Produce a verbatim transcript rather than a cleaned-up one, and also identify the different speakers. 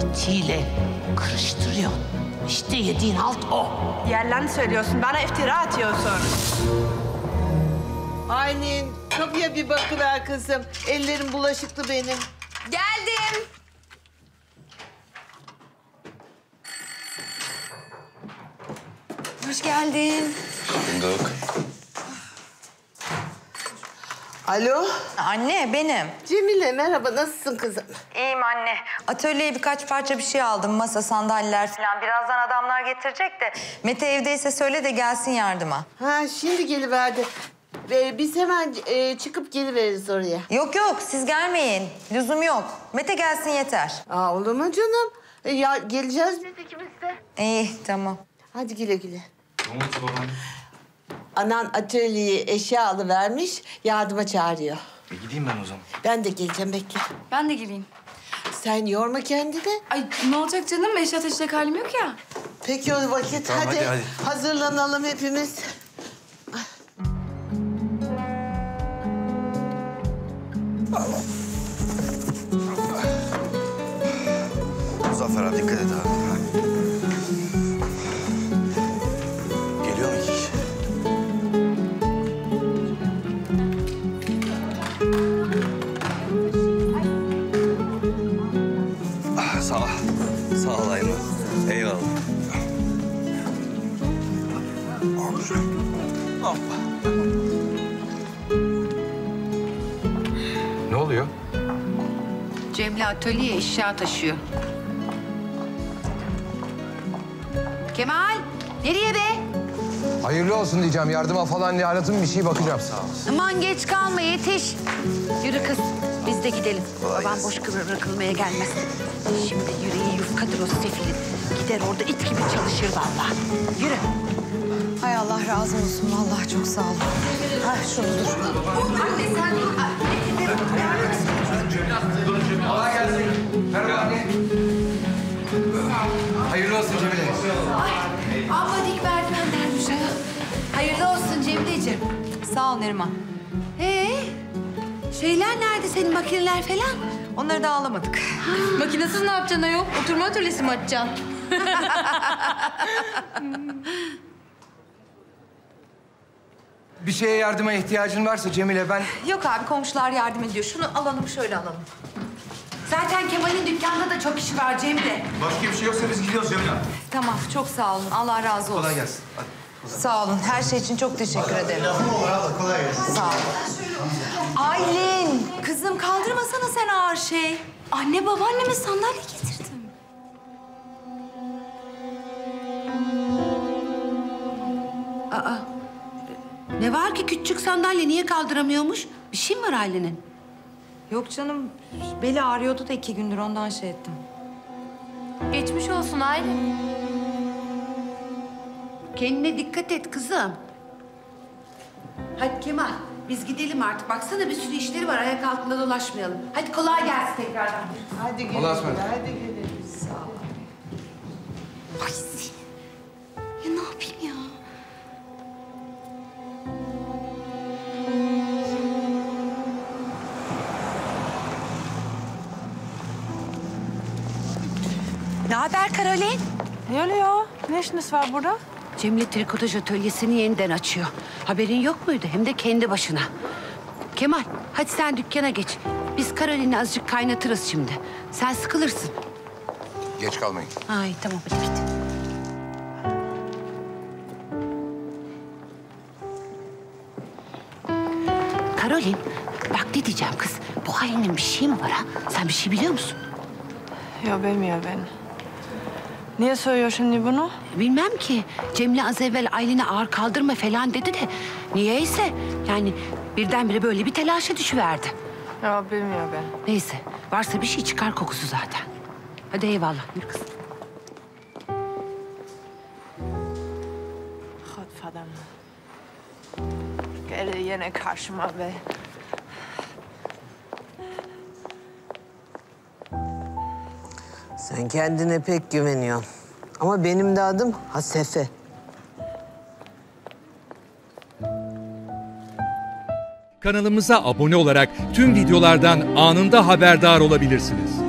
Speaker 1: Metiyle kırıştırıyor. İşte yediğin halt o.
Speaker 2: Yalan söylüyorsun, bana iftira atıyorsun.
Speaker 3: Aylin, kapıya bir bakıver kızım. Ellerim bulaşıklı benim.
Speaker 4: Geldim. Hoş geldin.
Speaker 5: Bulduk.
Speaker 3: Alo,
Speaker 4: Anne benim.
Speaker 3: Cemile merhaba, nasılsın kızım?
Speaker 4: İyiyim anne. Atölyeye birkaç parça bir şey aldım. Masa, sandalyeler falan. Birazdan adamlar getirecek de. Mete evdeyse söyle de gelsin yardıma.
Speaker 3: Ha, şimdi geliverdi. Ee, biz hemen e, çıkıp geliveririz oraya.
Speaker 4: Yok yok siz gelmeyin. Lüzum yok. Mete gelsin yeter.
Speaker 3: Aa, olur mu canım? E, ya geleceğiz biz ikimiz de.
Speaker 4: İyi tamam.
Speaker 3: Hadi güle güle.
Speaker 5: Ne oldu babaanne?
Speaker 3: Anan atölyeye eşya alıvermiş, yardıma çağırıyor.
Speaker 5: E gideyim ben o zaman.
Speaker 3: Ben de geleceğim, bekle.
Speaker 6: Ben de geleyim.
Speaker 3: Sen yorma kendini.
Speaker 6: Ay ne olacak canım? Eşya taşıyacak halim yok ya.
Speaker 3: Peki o vakit
Speaker 5: Tamam,
Speaker 3: hadi,
Speaker 5: hadi, hadi.
Speaker 3: hazırlanalım hepimiz.
Speaker 5: Muzaffer abi dikkat et abi. Geliyor mu iki kişi? Ah, sağ ol. Sağ ol Ayman. Eyvallah. Hoppa. Ne oluyor?
Speaker 1: Cemile atölyeye eşya taşıyor. Kemal, nereye be?
Speaker 7: Hayırlı olsun diyeceğim. Yardıma falan yaratın bir şey bakacağım. Sağ ol.
Speaker 1: Aman geç kalma, yetiş. Yürü kız, biz de gidelim.
Speaker 5: Kolay
Speaker 1: Babam
Speaker 5: gelsin.
Speaker 1: boş bırakılmaya gelmez. Şimdi yüreği yufkadır o sefilin. Gider orada it gibi çalışır vallahi. Yürü.
Speaker 4: Hay Allah razı olsun. Vallahi çok sağ olun. Ha şunu dur.
Speaker 7: Kolay gelsin. Merhaba anne. Hayırlı olsun Cemile.
Speaker 1: Amma dik merdivenlermiş ha. Hayırlı olsun Cemile'ciğim.
Speaker 4: Sağ ol Neriman.
Speaker 1: Ee, şeyler nerede senin makineler falan?
Speaker 4: Onları da alamadık.
Speaker 6: Makinesiz ne yapacaksın ayol? Oturma atölyesi mi açacaksın?
Speaker 7: Bir şeye yardıma ihtiyacın varsa Cemile ben...
Speaker 4: Yok abi komşular yardım ediyor. Şunu alalım şöyle alalım.
Speaker 1: Zaten Kemal'in dükkanda da çok işi var Cemile.
Speaker 5: Başka bir şey yoksa biz gidiyoruz Cemile Hanım.
Speaker 4: Tamam çok sağ olun. Allah razı olsun.
Speaker 5: Kolay gelsin. Hadi.
Speaker 4: Sağ olun. Her şey için çok teşekkür ederim.
Speaker 5: Lafım olur abla, kolay gelsin.
Speaker 4: Sağ olun. Aylin, kızım kaldırmasana sen ağır şey.
Speaker 6: Anne babaanneme sandalye getirdim.
Speaker 1: Ne var ki küçük sandalye niye kaldıramıyormuş? Bir şey mi var ailenin?
Speaker 4: Yok canım, beli ağrıyordu da iki gündür ondan şey ettim.
Speaker 6: Geçmiş olsun Aylin.
Speaker 1: Kendine dikkat et kızım. Hadi Kemal, biz gidelim artık. Baksana bir sürü işleri var. Ayak altında dolaşmayalım. Hadi kolay gelsin tekrardan.
Speaker 3: Hadi güle
Speaker 7: Allah'a
Speaker 3: güle,
Speaker 7: ısmarladık.
Speaker 3: hadi güle güle. Sağ ol.
Speaker 6: Ay seni. Ya ne yapayım ya?
Speaker 1: Ne haber Karolin?
Speaker 2: Ne oluyor? Ne işiniz var burada?
Speaker 1: Cemile trikotaj atölyesini yeniden açıyor. Haberin yok muydu? Hem de kendi başına. Kemal, hadi sen dükkana geç. Biz Karolin'i azıcık kaynatırız şimdi. Sen sıkılırsın.
Speaker 7: Geç kalmayın.
Speaker 1: Ay tamam, hadi git. Karolin, bak ne diyeceğim kız. Bu Aylin'in bir şey mi var ha? Sen bir şey biliyor musun?
Speaker 2: Ya bilmiyor ben. Niye söylüyor şimdi bunu?
Speaker 1: Bilmem ki. Cemile az evvel Aylin'e ağır kaldırma falan dedi de... ...niyeyse yani birdenbire böyle bir telaşa düşüverdi.
Speaker 2: Ya bilmiyor ben.
Speaker 1: Neyse, varsa bir şey çıkar kokusu zaten. Hadi eyvallah, yürü kız.
Speaker 2: Gottverdammt. Geldi yine karşıma be.
Speaker 3: Sen kendine pek güveniyorsun. Ama benim de adım Hasefe.
Speaker 8: Kanalımıza abone olarak tüm videolardan anında haberdar olabilirsiniz.